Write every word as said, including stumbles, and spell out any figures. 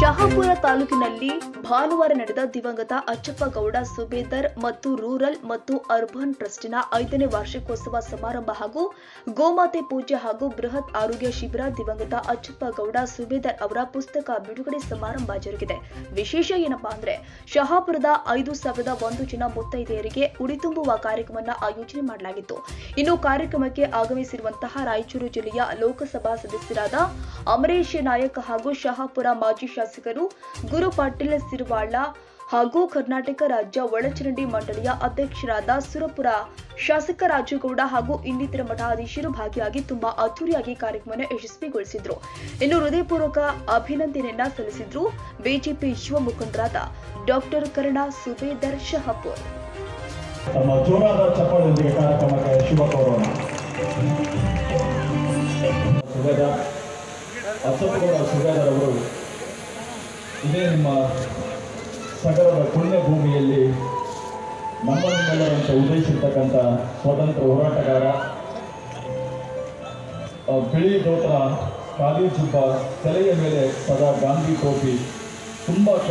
ಶಹಾಪುರ ತಾಲೂಕಿನಲ್ಲಿ ಭಾನುವಾರ ನಡೆದ ದಿವಂಗತ ಅಚ್ಚಪ್ಪಗೌಡ ಸುಬೇದರ್ ಮತ್ತು ರೂರಲ್ ಮತ್ತು ಅರ್ಬನ್ ಟ್ರಸ್ಟಿನ ಐದನೇ ವಾರ್ಷಿಕೋತ್ಸವ ಸಮಾರಂಭ ಹಾಗೂ ಗೋಮಾತೆ ಪೂಜೆ ಹಾಗೂ ಬೃಹತ್ ಆರೋಗ್ಯ ಶಿಬಿರ ದಿವಂಗತ ಅಚ್ಚಪ್ಪಗೌಡ ಸುಬೇದರ್ ಅವರ ಪುಸ್ತಕ ಬಿಡುಗಡೆ ಸಮಾರಂಭ ಜರುಗಿದೆ. ವಿಶೇಷ ಏನಪ್ಪಾ ಅಂದ್ರೆ ಶಹಾಪುರದ ಐದು ಸಾವಿರದ ಒಂದು ಜನ ಮುತ್ತೈದೆಯರಿಗೆ ಉಡಿ ತುಂಬುವ ಕಾರ್ಯಕ್ರಮವನ್ನು ಆಯೋಜನೆ ಮಾಡಲಾಗಿತ್ತು. ಇನ್ನು ಕಾರ್ಯಕ್ರಮಕ್ಕೆ ಆಗಮಿಸಿರುವಂತಹ ರಾಯಚೂರು ಜಿಲ್ಲೆಯ ಲೋಕಸಭಾ ಸದಸ್ಯರಾದ ಅಮರೇಶ್ ನಾಯಕ್ ಹಾಗೂ ಶಹಾಪುರ ಮಾಜಿ ಶಾಸಕರು ಗುರು ಪಾಟೀಲ್ ಸಿರವಾಳ ಹಾಗೂ ಕರ್ನಾಟಕ ರಾಜ್ಯ ಒಳಚರಂಡಿ ಮಂಡಳಿಯ ಅಧ್ಯಕ್ಷರಾದ ಸುರಪುರ ಶಾಸಕ ರಾಜುಗೌಡ ಹಾಗೂ ಇನ್ನಿತರ ಮಠಾಧೀಶರು ಭಾಗಿಯಾಗಿ ತುಂಬಾ ಅದ್ದೂರಿಯಾಗಿ ಕಾರ್ಯಕ್ರಮವನ್ನು ಯಶಸ್ವಿಗೊಳಿಸಿದ್ರು. ಇನ್ನು ಹೃದಯಪೂರ್ವಕ ಅಭಿನಂದನೆಯನ್ನ ಸಲ್ಲಿಸಿದ್ರು ಬಿಜೆಪಿ ಯುವ ಮುಖಂಡರಾದ ಡಾಕ್ಟರ್ ಕರ್ಣ ಸುಬೇದರ್ ಶಹಾಪುರ್. ನಮ್ಮ ಜೋರಾದ ಚಪ್ಪಾಳೆಯೊಂದಿಗೆ ಕಾರ್ಯಕ್ರಮಕ್ಕೆ ಶುಭ ಕೋರೋಣ. ಸುಬೇದರ್ ಅಚ್ಚಪ್ಪಗೌಡ ಸುಬೇದರ್ ಅವರು ಇದೇ ನಿಮ್ಮ ಸಗರದ ಪುಣ್ಯ ಭೂಮಿಯಲ್ಲಿ ನಮ್ಮನ್ನೆಲ್ಲರಂತೆ ಉದಯಿಸಿರ್ತಕ್ಕಂಥ ಸ್ವತಂತ್ರ ಹೋರಾಟಗಾರ. ಬಿಳಿ ದೋತ್ರ, ಖಾಲಿ ಜುಬ್ಬ, ತಲೆಯ ಮೇಲೆ ಸದಾ ಗಾಂಧಿ ಟೋಪಿ, ತುಂಬ